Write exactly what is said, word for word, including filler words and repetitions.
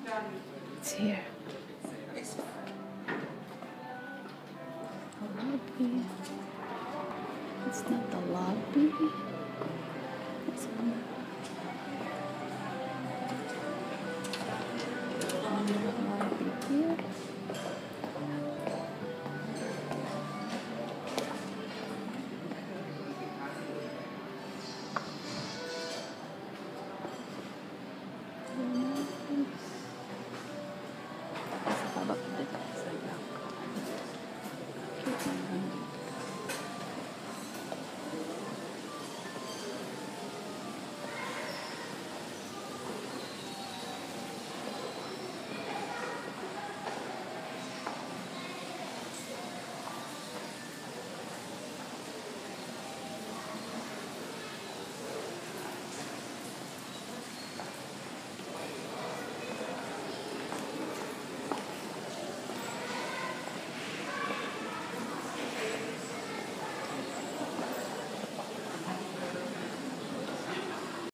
It's here. The lobby. It's not the lobby. It's on the lobby here.